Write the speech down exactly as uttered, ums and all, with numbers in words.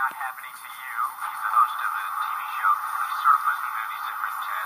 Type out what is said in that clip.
not happening to you. He's the host of a T V show. He sort of puts movies different uh,